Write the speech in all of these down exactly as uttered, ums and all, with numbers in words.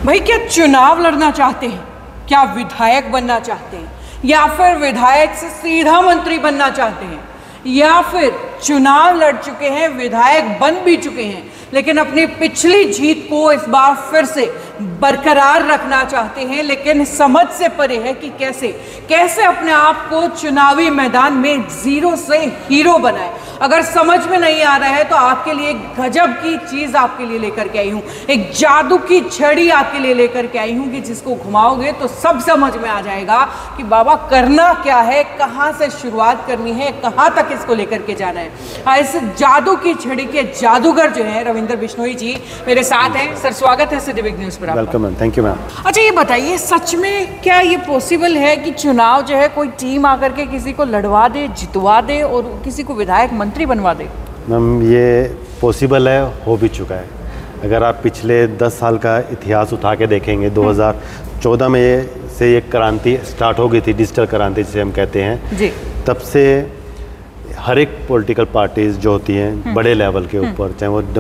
भाई क्या चुनाव लड़ना चाहते हैं, क्या विधायक बनना चाहते हैं, या फिर विधायक से सीधा मंत्री बनना चाहते हैं, या फिर चुनाव लड़ चुके हैं, विधायक बन भी चुके हैं, लेकिन अपनी पिछली जीत को इस बार फिर से बरकरार रखना चाहते हैं, लेकिन समझ से परे है कि कैसे कैसे अपने आप को चुनावी मैदान में जीरो से हीरो बनाए। अगर समझ में नहीं आ रहा है तो आपके लिए गजब की चीज आपके लिए लेकर के आई हूँ, एक जादू की छड़ी आपके लिए लेकर के आई हूँ कि जिसको घुमाओगे तो सब समझ में आ जाएगा कि बाबा करना क्या है, कहाँ से शुरुआत करनी है, कहाँ तक इसको लेकर के जाना है। इस जादू की छड़ी के जादूगर जो है रविंद्र बिश्नोई जी मेरे साथ हैं। सर स्वागत है सिटी बिग न्यूज़ पर। Welcome ma'am, thank you ma'am. अच्छा ये बताइए, सच में क्या ये पॉसिबल है कि चुनाव जो है कोई टीम आकर के किसी को लड़वा दे, जितवा दे और किसी को विधायक मंत्री बनवा दे? मैम ये पॉसिबल है, हो भी चुका है। अगर आप पिछले दस साल का इतिहास उठा के देखेंगे, दो हज़ार चौदह में ये से एक क्रांति स्टार्ट हो गई थी, डिजिटल क्रांति जिसे हम कहते हैं जी। तब से हर एक पॉलिटिकल पार्टीज जो होती हैं बड़े लेवल के ऊपर, चाहे वो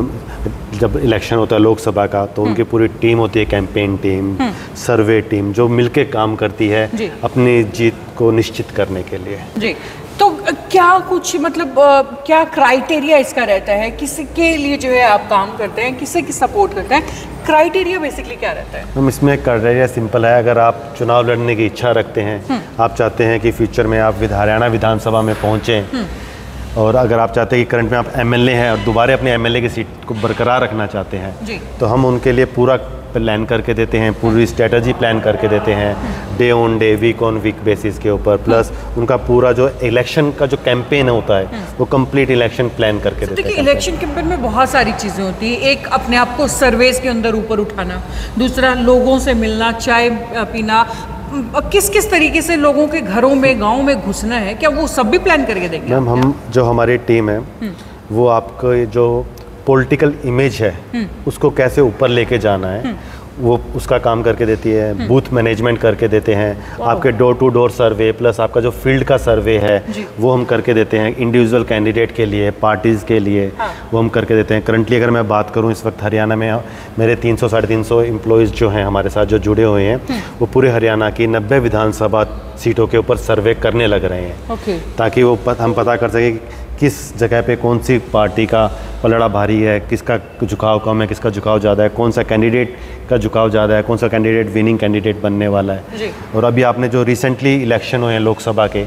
जब इलेक्शन होता है लोकसभा का तो उनकी पूरी टीम होती है, कैंपेन टीम, सर्वे टीम, जो मिलके काम करती है अपनी जीत को निश्चित करने के लिए जी। तो क्या कुछ मतलब क्या क्राइटेरिया इसका रहता है, किसके लिए जो है आप काम करते हैं, किसे की सपोर्ट करते हैं, क्राइटेरिया बेसिकली क्या रहता है? मैम इसमें क्राइटेरिया सिंपल है। अगर आप चुनाव लड़ने की इच्छा रखते हैं, आप चाहते हैं कि फ्यूचर में आप हरियाणा विधानसभा में पहुँचें, और अगर आप चाहते हैं कि करंट में आप एमएलए हैं और दोबारा अपने एमएलए की सीट को बरकरार रखना चाहते हैं, तो हम उनके लिए पूरा प्लान करके देते हैं, पूरी स्ट्रेटजी प्लान करके देते हैं, day on day, week on week basis के ऊपर, प्लस उनका पूरा जो इलेक्शन का जो कैंपेन होता है वो कंप्लीट इलेक्शन प्लान करके देते हैं। देखिए इलेक्शन कैंपेन में बहुत सारी चीज़ें होती है। एक अपने आप को सर्वेस के अंदर ऊपर उठाना, दूसरा लोगों से मिलना, चाय पीना, किस किस तरीके से लोगों के घरों में, गाँव में घुसना है, क्या वो सब भी प्लान करके देंगे? मैम हम जो हमारी टीम है वो आपको जो पॉलिटिकल इमेज है उसको कैसे ऊपर लेके जाना है वो उसका काम करके देती है, बूथ मैनेजमेंट करके देते हैं, आपके door to door survey plus आपका जो फील्ड का सर्वे है वो हम करके देते हैं, इंडिविजुअल कैंडिडेट के लिए, पार्टीज़ के लिए वो हम करके देते हैं। करंटली अगर मैं बात करूं, इस वक्त हरियाणा में मेरे तीन सौ साढ़े तीन सौ एम्प्लॉयज़ जो हैं हमारे साथ जो जुड़े हुए हैं, वो पूरे हरियाणा की नब्बे विधानसभा सीटों के ऊपर सर्वे करने लग रहे हैं, ताकि वो पत, हम पता कर सकें किस जगह पे कौन सी पार्टी का पलड़ा भारी है, किसका झुकाव कम है, किसका झुकाव ज़्यादा है, कौन सा कैंडिडेट का झुकाव ज़्यादा है, कौन सा कैंडिडेट विनिंग कैंडिडेट बनने वाला है। और अभी आपने जो रिसेंटली इलेक्शन हुए हैं लोकसभा के,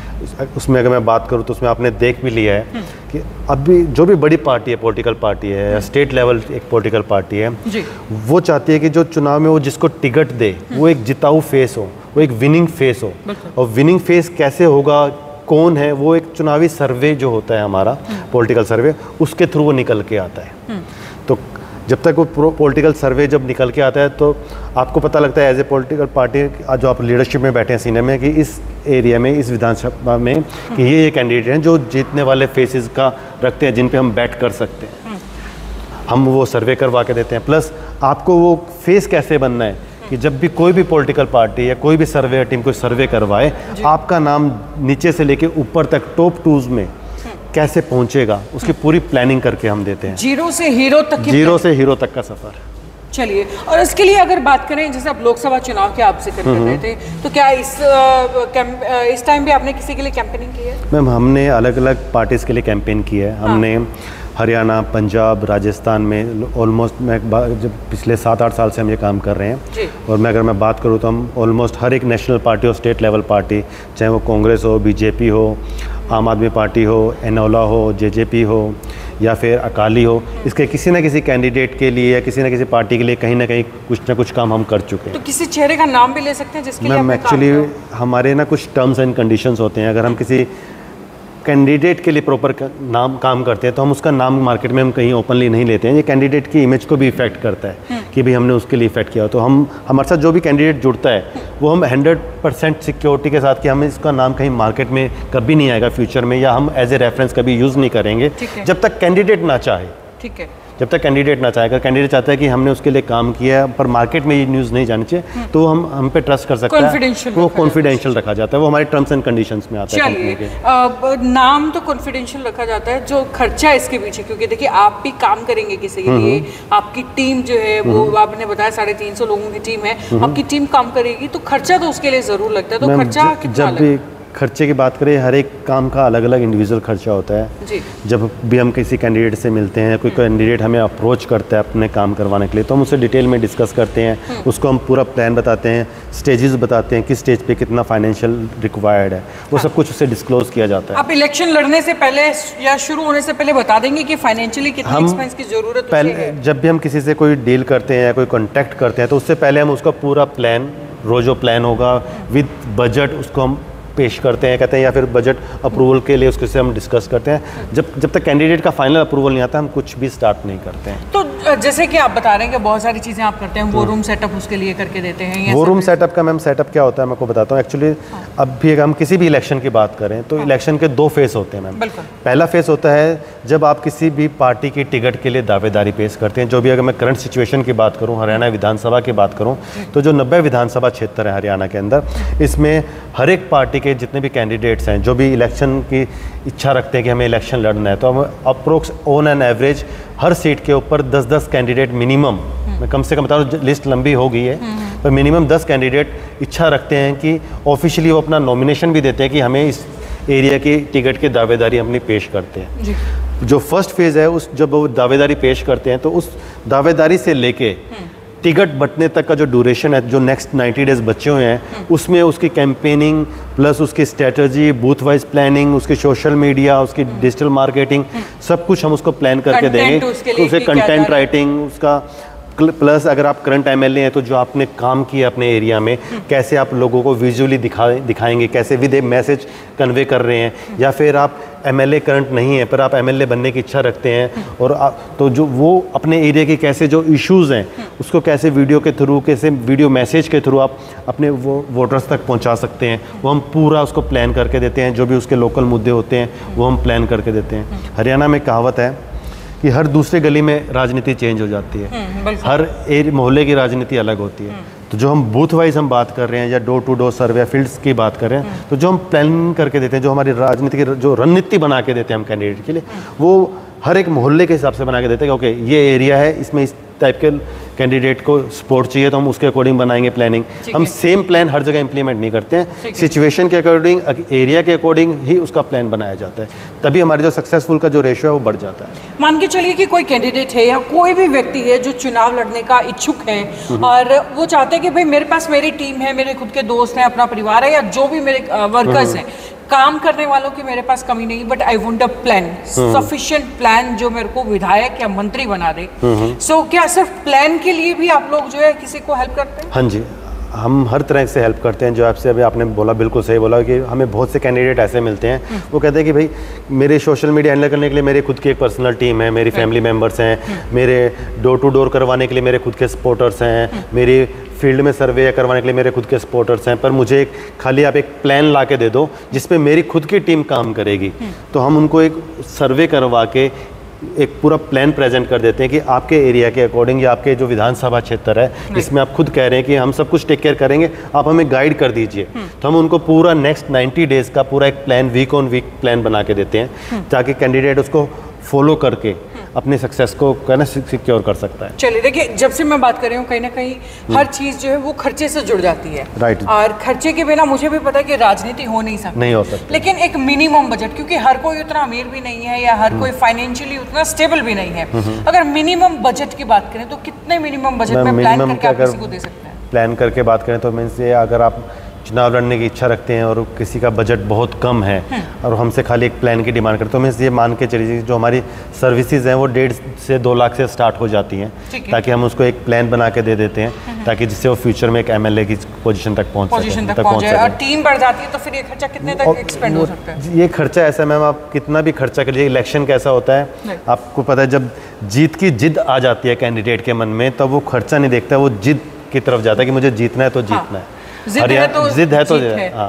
उसमें अगर मैं बात करूं तो उसमें आपने देख भी लिया है कि अभी जो भी बड़ी पार्टी है, पॉलिटिकल पार्टी है या स्टेट लेवल एक पॉलिटिकल पार्टी है, वो चाहती है कि जो चुनाव में वो जिसको टिकट दे वो एक जिताऊ फेस हो, वो एक विनिंग फेस हो। और विनिंग फेस कैसे होगा, कौन है, वो एक चुनावी सर्वे जो होता है हमारा पॉलिटिकल सर्वे, उसके थ्रू वो निकल के आता है। तो जब तक वो पॉलिटिकल सर्वे जब निकल के आता है तो आपको पता लगता है एज ए पॉलिटिकल पार्टी जो आप लीडरशिप में बैठे हैं सीनियर में, कि इस एरिया में, इस विधानसभा में कि ये ये कैंडिडेट हैं जो जीतने वाले फेसेस का रखते हैं, जिन पे हम बैट कर सकते हैं। हम वो सर्वे करवा के देते हैं। प्लस आपको वो फेस कैसे बनना है कि जब भी कोई भी पॉलिटिकल पार्टी या कोई भी सर्वे टीम कोई सर्वे करवाए, आपका नाम नीचे से लेके ऊपर तक टॉप टूज में कैसे पहुंचेगा, उसकी पूरी प्लानिंग करके हम देते हैं। जीरो से हीरो तक, जीरो से हीरो तक का सफर। चलिए, और इसके लिए अगर बात करें, जैसे आप लोकसभा चुनाव के आपसे कर रहे थे, तो क्या इस आ, इस टाइम भी आपने किसी के लिए कैंपेनिंग की है? मैम हमने अलग अलग पार्टीज के लिए कैंपेन की है। हमने हरियाणा, पंजाब, राजस्थान में ऑलमोस्ट, मैं जब पिछले सात आठ साल से हम ये काम कर रहे हैं, और मैं अगर मैं बात करूँ तो हम ऑलमोस्ट हर एक नेशनल पार्टी और स्टेट लेवल पार्टी, चाहे वो कांग्रेस हो, बीजेपी हो, आम आदमी पार्टी हो, एनोला हो, जेजेपी हो या फिर अकाली हो, इसके किसी न किसी कैंडिडेट के लिए या किसी न किसी पार्टी के लिए कहीं ना कहीं कुछ ना कुछ काम हम कर चुके हैं। तो किसी चेहरे का नाम भी ले सकते हैं जिसके लिए? मैम एक्चुअली हमारे ना कुछ टर्म्स एंड कंडीशंस होते हैं। अगर हम किसी कैंडिडेट के लिए प्रॉपर नाम काम करते हैं तो हम उसका नाम मार्केट में हम कहीं ओपनली नहीं लेते हैं। ये कैंडिडेट की इमेज को भी इफेक्ट करता है कि भाई हमने उसके लिए इफेक्ट किया। तो हम हमारे साथ जो भी कैंडिडेट जुड़ता है वो हम हंड्रेड परसेंट सिक्योरिटी के साथ कि हम इसका नाम कहीं मार्केट में कभी नहीं आएगा फ्यूचर में, या हम एज ए रेफरेंस कभी यूज़ नहीं करेंगे जब तक कैंडिडेट ना चाहे। ठीक है। जब तक कैंडिडेट ना चाहे, अगर कैंडिडेट चाहता है कि हमने उसके लिए काम किया है पर मार्केट में ये न्यूज़ नहीं जानी चाहिए, तो हम हम पे ट्रस्ट कर सकते हैं, वो कॉन्फिडेंशियल रखा जाता है, वो हमारे टर्म्स एंड कंडीशंस में आता है। चलिए, नाम तो कॉन्फिडेंशियल रखा जाता है, जो खर्चा इसके पीछे, क्योंकि देखिए आप भी काम करेंगे किसी के लिए, आपकी टीम जो है वो आपने बताया साढ़े तीन सौ लोगों की टीम है, आपकी टीम काम करेगी तो खर्चा तो उसके लिए जरूर लगता है। तो खर्चा कितना जब भी खर्चे की बात करें, हर एक काम का अलग अलग इंडिविजुअल खर्चा होता है जी। जब भी हम किसी कैंडिडेट से मिलते हैं, कोई कैंडिडेट हमें अप्रोच करता है अपने काम करवाने के लिए, तो हम उससे डिटेल में डिस्कस करते हैं, उसको हम पूरा प्लान बताते हैं, स्टेजेस बताते हैं, किस स्टेज पे कितना फाइनेंशियल रिक्वायर्ड है, वो सब कुछ उससे डिस्क्लोज किया जाता है। आप इलेक्शन लड़ने से पहले या शुरू होने से पहले बता देंगे कि फाइनेंशियली कितना एक्सपेंस की जरूरत पहले, जब भी हम किसी से कोई डील करते हैं या कोई कॉन्टैक्ट करते हैं, तो उससे पहले हम उसका पूरा प्लान, रोज जो प्लान होगा विद बजट, उसको हम पेश करते हैं, कहते हैं, या फिर बजट अप्रूवल के लिए उसके से हम डिस्कस करते हैं। जब जब तक कैंडिडेट का फाइनल अप्रूवल नहीं आता, हम कुछ भी स्टार्ट नहीं करते हैं। तो जैसे कि आप बता रहे हैं कि बहुत सारी चीज़ें आप करते हैं, वो रूम सेटअप उसके लिए करके देते हैं। वो रूम सेटअप का मैम सेटअप क्या होता है मैं आपको बताता हूँ। एक्चुअली अब भी हम किसी भी इलेक्शन की बात करें तो इलेक्शन के दो फेज़ होते हैं मैम। पहला फेज़ होता है जब आप किसी भी पार्टी की टिकट के लिए दावेदारी पेश करते हैं। जो भी, अगर मैं करंट सिचुएशन की बात करूँ, हरियाणा विधानसभा की बात करूँ, तो जो नब्बे विधानसभा क्षेत्र है हरियाणा के अंदर, इसमें हर एक पार्टी के जितने भी कैंडिडेट्स हैं जो भी इलेक्शन की इच्छा रखते हैं कि हमें इलेक्शन लड़ना है, तो हम अप्रोक्स ऑन एन एवरेज हर सीट के ऊपर दस दस कैंडिडेट मिनिमम, मैं कम से कम बता रहा हूँ, लिस्ट लंबी हो गई है, पर मिनिमम दस कैंडिडेट इच्छा रखते हैं कि ऑफिशियली वो अपना नॉमिनेशन भी देते हैं कि हमें इस एरिया की टिकट की दावेदारी अपनी पेश करते हैं। जो फर्स्ट फेज़ है, उस जब वो दावेदारी पेश करते हैं, तो उस दावेदारी से लेके टिकट बंटने तक का जो ड्यूरेशन है, जो नेक्स्ट नाइन्टी डेज बचे हुए हैं, उसमें उसकी कैंपेनिंग प्लस उसकी स्ट्रेटजी, बूथ वाइज प्लानिंग, उसकी सोशल मीडिया, उसकी डिजिटल मार्केटिंग, सब कुछ हम उसको प्लान करके देंगे। उसे कंटेंट राइटिंग, उसका प्लस अगर आप करंट एमएलए हैं तो जो आपने काम किया अपने एरिया में, कैसे आप लोगों को विजुअली दिखा दिखाएंगे, कैसे विद ए मैसेज कन्वे कर रहे हैं, या फिर आप एमएलए करंट नहीं है पर आप एमएलए बनने की इच्छा रखते हैं, और आप, तो जो वो अपने एरिया के कैसे जो इश्यूज़ हैं उसको कैसे वीडियो के थ्रू, कैसे वीडियो मैसेज के थ्रू आप अपने वो वोटर्स तक पहुंचा सकते हैं, वो हम पूरा उसको प्लान करके देते हैं। जो भी उसके लोकल मुद्दे होते हैं वो हम प्लान करके देते हैं। हरियाणा में कहावत है कि हर दूसरे गली में राजनीति चेंज हो जाती है, हर मोहल्ले की राजनीति अलग होती है। तो जो हम बूथ वाइज हम बात कर रहे हैं या door to door survey fields की बात कर रहे हैं, तो जो हम प्लानिंग करके देते हैं, जो हमारी राजनीति की जो रणनीति बना के देते हैं हम कैंडिडेट के लिए, वो हर एक मोहल्ले के हिसाब से बना के देते हैं कि ओके ये एरिया है, इसमें इस टाइप के कैंडिडेट को सपोर्ट चाहिए, तो हम उसके अकॉर्डिंग बनाएंगे प्लानिंग। हम सेम प्लान हर जगह इंप्लीमेंट नहीं करते हैं, सिचुएशन के अकॉर्डिंग, एरिया के अकॉर्डिंग ही उसका प्लान बनाया जाता है, तभी हमारे जो सक्सेसफुल का जो रेशियो है वो बढ़ जाता है। मान के चलिए कि कोई कैंडिडेट है या कोई भी व्यक्ति है जो चुनाव लड़ने का इच्छुक है और वो चाहते हैं कि भाई मेरे पास मेरी टीम है, मेरे खुद के दोस्त हैं, अपना परिवार है, या जो भी मेरे वर्कर्स हैं, काम करने वालों की मेरे पास कमी नहीं, but I want a plan, sufficient plan जो मेरे को विधायक या मंत्री बना दे। सो so, क्या सिर्फ प्लान के लिए भी आप लोग जो है किसी को हेल्प करते हैं? हाँ जी, हम हर तरह से हेल्प करते हैं। जो आपसे अभी आपने बोला बिल्कुल सही बोला कि हमें बहुत से कैंडिडेट ऐसे मिलते हैं, वो कहते हैं कि भाई मेरे सोशल मीडिया हैंडल करने के लिए मेरे खुद की एक पर्सनल टीम है, मेरी फैमिली मेम्बर्स हैं, मेरे डोर टू डोर करवाने के लिए मेरे खुद के सपोर्टर्स हैं, मेरी फील्ड में सर्वे करवाने के लिए मेरे खुद के सपोर्टर्स हैं, पर मुझे एक खाली आप एक प्लान ला के दे दो जिसमें मेरी खुद की टीम काम करेगी। तो हम उनको एक सर्वे करवा के एक पूरा प्लान प्रेजेंट कर देते हैं कि आपके एरिया के अकॉर्डिंग या आपके जो विधानसभा क्षेत्र है इसमें आप खुद कह रहे हैं कि हम सब कुछ टेक केयर करेंगे, आप हमें गाइड कर दीजिए। तो हम उनको पूरा नेक्स्ट नाइन्टी डेज़ का पूरा एक plan, week on week plan बना के देते हैं, ताकि कैंडिडेट उसको फॉलो करके अपनी सक्सेस को कहना सिक्योर कर सकता है। चलिए देखिए, जब से मैं बात कर रही हूँ कहीं ना कहीं हर चीज़ जो है वो खर्चे से जुड़ जाती है, राइट। और खर्चे के बिना मुझे भी पता है कि राजनीति हो नहीं सकती, नहीं हो सकती। लेकिन एक मिनिमम बजट, क्योंकि हर कोई उतना अमीर भी नहीं है या हर कोई फाइनेंशियली उतना स्टेबल भी नहीं है, अगर मिनिमम बजट की बात करें तो कितने मिनिमम बजट में प्लान करके आप किसी को दे सकते हैं? प्लान करके बात करें तो मीन्स ये, अगर आप चुनाव लड़ने की इच्छा रखते हैं और किसी का बजट बहुत कम है और हमसे खाली एक प्लान की डिमांड करते हैं, तो मीन्स ये मान के चलिए जो हमारी सर्विसेज हैं वो डेढ़ से दो लाख से स्टार्ट हो जाती हैं, ताकि हम उसको एक प्लान बना के दे देते हैं, ताकि जिससे वो फ्यूचर में एक एमएलए की पोजीशन तक पहुंच पोजीशन तक पहुंच जाए। और टीम बढ़ जाती है तो फिर ये खर्चा कितने तक एक्सपेंड हो सकता है? ये खर्चा ऐसा मैम, आप कितना भी खर्चा करिए, इलेक्शन कैसा होता है आपको पता है, जब जीत की जिद आ जाती है कैंडिडेट के मन में, तब वो खर्चा नहीं देखता, वो जिद की तरफ जाता है कि मुझे जीतना है तो जीतना है। जिद है तो जिद है तो हाँ,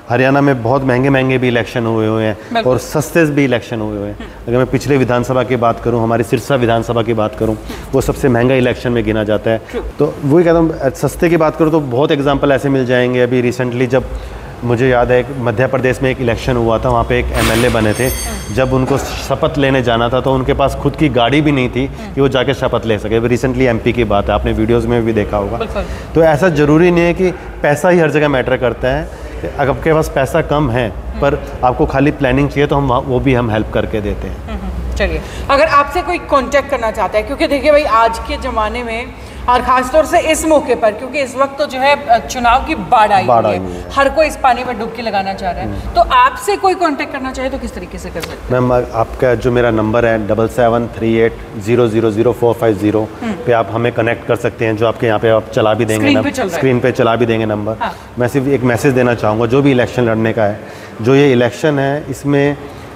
हरियाणा में बहुत महंगे महंगे भी इलेक्शन हुए हुए हैं और सस्ते भी इलेक्शन हुए हुए हैं। अगर मैं पिछले विधानसभा की बात करूं, हमारी सिरसा विधानसभा की बात करूं, वो सबसे महंगा इलेक्शन में गिना जाता है। तो वही कहता हूँ, सस्ते की बात करूँ तो बहुत एग्जाम्पल ऐसे मिल जाएंगे। अभी रिसेंटली जब मुझे याद है, एक मध्य प्रदेश में एक इलेक्शन हुआ था, वहाँ पे एक एमएलए बने थे। जब उनको शपथ लेने जाना था तो उनके पास खुद की गाड़ी भी नहीं थी कि वो जाके शपथ ले सके। रिसेंटली एमपी की बात है, आपने वीडियोस में भी देखा होगा। तो ऐसा ज़रूरी नहीं है कि पैसा ही हर जगह मैटर करता है। अगर आपके पास पैसा कम है पर आपको खाली प्लानिंग चाहिए तो हम वो भी हम हेल्प करके देते हैं। चलिए, अगर आपसे कोई कांटेक्ट करना चाहता है, क्योंकि देखिए भाई आज के ज़माने में और ख़ासतौर से इस मौके पर, क्योंकि इस वक्त तो जो है चुनाव की बाढ़ आई हुई है, हर कोई इस पानी में डुबकी लगाना चाह रहा है, तो आपसे कोई कांटेक्ट करना चाहे तो किस तरीके से कर सकते हैं? मैम, आपका जो मेरा नंबर है double seven three eight zero zero zero four five zero पे आप हमें कनेक्ट कर सकते हैं। जो आपके यहाँ पे आप चला भी देंगे, स्क्रीन पे चला भी देंगे नंबर। हाँ। मैं सिर्फ एक मैसेज देना चाहूँगा, जो भी इलेक्शन लड़ने का है, जो ये इलेक्शन है इसमें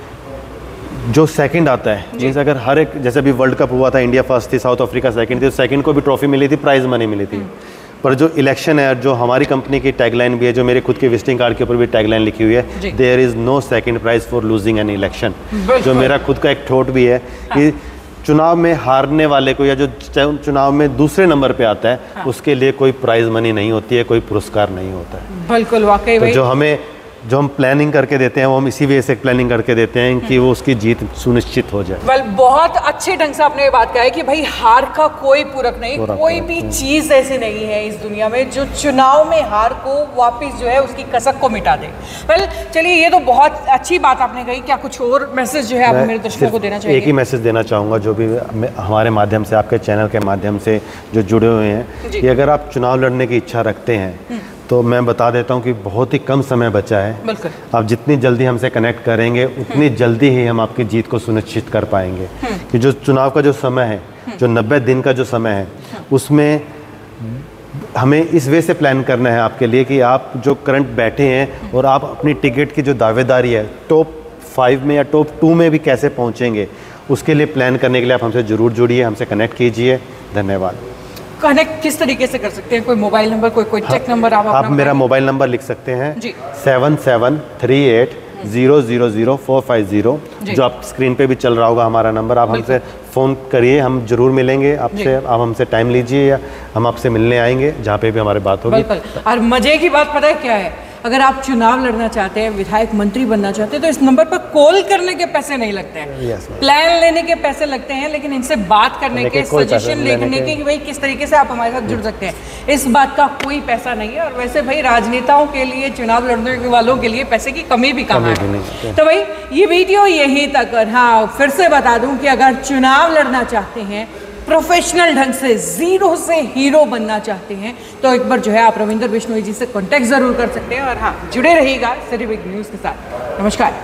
जो सेकंड आता है, जैसे अगर हर एक, जैसे अभी वर्ल्ड कप हुआ था, इंडिया फर्स्ट थी, साउथ अफ्रीका सेकंड थी, तो सेकंड को भी ट्रॉफी मिली थी, प्राइज मनी मिली थी। पर जो इलेक्शन है, जो हमारी कंपनी की टैगलाइन भी है, जो मेरे खुद के विजिटिंग कार्ड के ऊपर भी टैगलाइन लिखी हुई है, there is no second prize for losing an election. जो मेरा खुद का एक थॉट भी है कि चुनाव में हारने वाले को या जो चुनाव में दूसरे नंबर पे आता है, हाँ। उसके लिए कोई प्राइज मनी नहीं होती है, कोई पुरस्कार नहीं होता है। बिल्कुल, वाकई तो जो हमें जो हम प्लानिंग करके देते हैं वो हम इसी वजह से प्लानिंग करके देते हैं कि वो उसकी जीत सुनिश्चित हो जाए। well, बहुत अच्छे ढंग से आपने ये बात कहा है कि भाई हार का कोई पूरक नहीं, पूरक कोई भी चीज़ ऐसी नहीं है इस दुनिया में जो चुनाव में हार को वापस जो है उसकी कसक को मिटा दे। वेल चलिए, ये तो बहुत अच्छी बात आपने कही। क्या कुछ और मैसेज जो है आप मेरे दर्शकों को देना चाहिए? एक ही मैसेज देना चाहूँगा, जो भी हमारे माध्यम से, आपके चैनल के माध्यम से जो जुड़े हुए हैं, कि अगर आप चुनाव लड़ने की इच्छा रखते हैं तो मैं बता देता हूं कि बहुत ही कम समय बचा है। आप जितनी जल्दी हमसे कनेक्ट करेंगे उतनी जल्दी ही हम आपकी जीत को सुनिश्चित कर पाएंगे। कि जो चुनाव का जो समय है, जो नब्बे दिन का जो समय है, उसमें हमें इस वे से प्लान करना है आपके लिए कि आप जो करंट बैठे हैं और आप अपनी टिकट की जो दावेदारी है, टॉप फाइव में या टॉप टू में भी कैसे पहुँचेंगे, उसके लिए प्लान करने के लिए आप हमसे ज़रूर जुड़िए, हमसे कनेक्ट कीजिए। धन्यवाद। कनेक्ट किस तरीके से कर सकते हैं? कोई मोबाइल नंबर, कोई कोई चेक नंबर? आप आप मेरा मोबाइल नंबर लिख सकते हैं, seven seven three eight zero zero zero four five zero, जो आप स्क्रीन पे भी चल रहा होगा हमारा नंबर। आप हमसे फ़ोन करिए, हम जरूर मिलेंगे आपसे। आप हमसे टाइम लीजिए या हम आपसे मिलने आएंगे जहाँ पे भी हमारी बात होगी। और मज़े की बात पता है क्या है? अगर आप चुनाव लड़ना चाहते हैं, विधायक मंत्री बनना चाहते हैं, तो इस नंबर पर कॉल करने के पैसे नहीं लगते हैं। yes, प्लान लेने के पैसे लगते हैं, लेकिन इनसे बात करने के, सजेशन लेने के कि भाई किस तरीके से आप हमारे साथ जुड़ सकते हैं, इस बात का कोई पैसा नहीं है। और वैसे भाई राजनेताओं के लिए, चुनाव लड़ने वालों के लिए पैसे की कमी भी कहाँ है। तो भाई ये वीडियो यहीं तक। और हाँ, फिर से बता दूं कि अगर चुनाव लड़ना चाहते हैं, प्रोफेशनल ढंग से जीरो से हीरो बनना चाहते हैं, तो एक बार जो है आप रविंदर बिश्नोई जी से कांटेक्ट जरूर कर सकते हैं। और हाँ, जुड़े रहिएगा सिटी बिग न्यूज़ के साथ। नमस्कार।